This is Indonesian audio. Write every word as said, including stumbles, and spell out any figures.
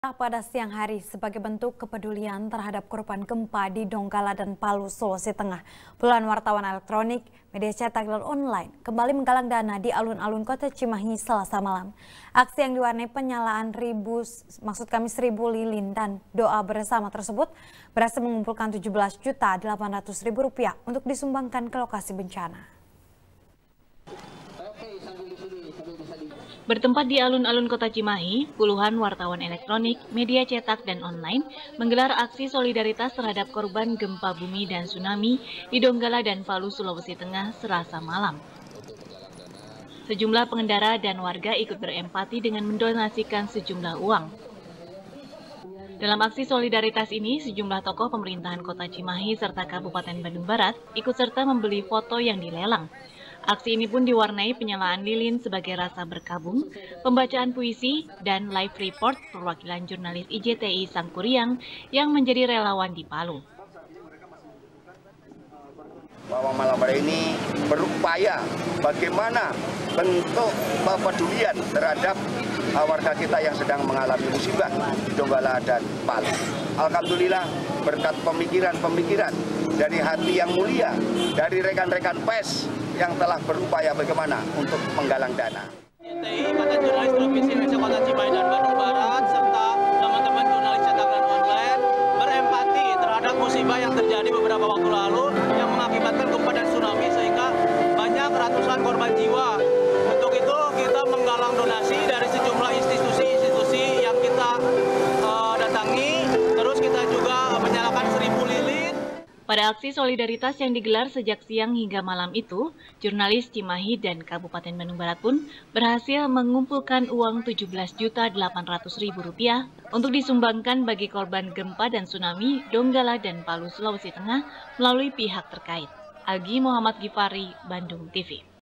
Pada siang hari sebagai bentuk kepedulian terhadap korban gempa di Donggala dan Palu, Sulawesi Tengah. Puluhan wartawan elektronik, media cetak dan online kembali menggalang dana di alun-alun Kota Cimahi Selasa malam. Aksi yang diwarnai penyalaan ribu, maksud kami seribu lilin dan doa bersama tersebut berhasil mengumpulkan tujuh belas juta delapan ratus ribu rupiah untuk disumbangkan ke lokasi bencana. Bertempat di alun-alun Kota Cimahi, puluhan wartawan elektronik, media cetak, dan online menggelar aksi solidaritas terhadap korban gempa bumi dan tsunami di Donggala dan Palu, Sulawesi Tengah, Selasa malam. Sejumlah pengendara dan warga ikut berempati dengan mendonasikan sejumlah uang. Dalam aksi solidaritas ini, sejumlah tokoh pemerintahan Kota Cimahi serta Kabupaten Bandung Barat ikut serta membeli foto yang dilelang. Aksi ini pun diwarnai penyalaan lilin sebagai rasa berkabung, pembacaan puisi, dan live report perwakilan jurnalis I J T I Sangkuriang yang menjadi relawan di Palu. Bahwa malam hari ini berupaya bagaimana bentuk kepedulian terhadap warga kita yang sedang mengalami musibah di Donggala dan Palu. Alhamdulillah berkat pemikiran-pemikiran dari hati yang mulia, dari rekan-rekan pers yang telah berupaya bagaimana untuk menggalang dana. I J T I, Ikatan Jurnalis Provinsi Indonesia Kota Cimahi dan Bandung Barat, serta teman-teman jurnalis cetak dan online berempati terhadap musibah yang terjadi beberapa waktu lalu yang mengakibatkan gempa dan tsunami sehingga banyak ratusan korban jiwa. Untuk itu kita menggalang donasi dari sejumlah institusi-institusi yang kita uh, datangi, terus kita juga menyalakan seribu lilin. Pada aksi solidaritas yang digelar sejak siang hingga malam itu, jurnalis Cimahi dan Kabupaten Bandung Barat pun berhasil mengumpulkan uang tujuh belas juta delapan ratus ribu rupiah untuk disumbangkan bagi korban gempa dan tsunami Donggala dan Palu, Sulawesi Tengah melalui pihak terkait. Algi Muhammad Gifari, Bandung T V.